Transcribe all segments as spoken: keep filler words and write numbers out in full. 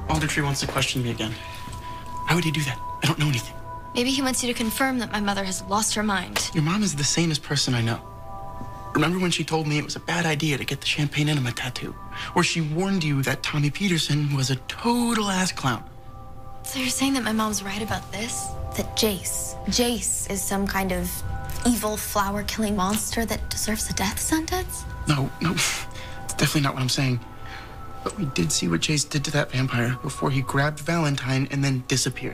Aldertree wants to question me again. Why would he do that? I don't know anything. Maybe he wants you to confirm that my mother has lost her mind. Your mom is the sanest person I know. Remember when she told me it was a bad idea to get the champagne enema tattoo? Or she warned you that Tommy Peterson was a total ass clown? So you're saying that my mom's right about this? That Jace, Jace is some kind of evil flower-killing monster that deserves a death sentence? No, no, it's definitely not what I'm saying. But we did see what Jace did to that vampire before he grabbed Valentine and then disappeared.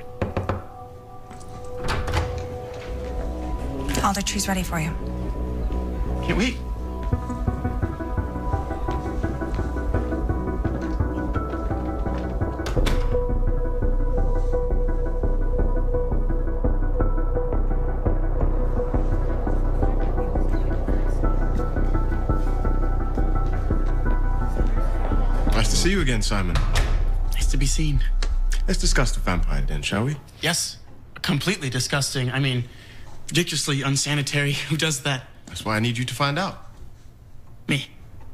Aldertree's ready for you. Can't wait. Nice to see you again, Simon. Nice to be seen. Let's discuss the vampire then, shall we? Yes. Completely disgusting. I mean, ridiculously unsanitary. Who does that? That's why I need you to find out. Me.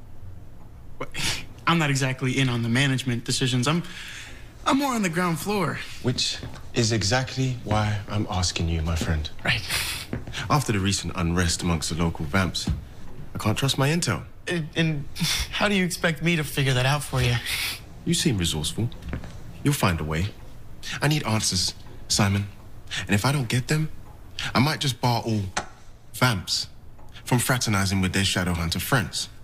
I'm not exactly in on the management decisions. I'm, I'm more on the ground floor. Which is exactly why I'm asking you, my friend. Right. After the recent unrest amongst the local vamps, I can't trust my intel. And, and how do you expect me to figure that out for you? You seem resourceful. You'll find a way. I need answers, Simon. And if I don't get them, I might just bar all vamps from fraternizing with their Shadowhunter friends.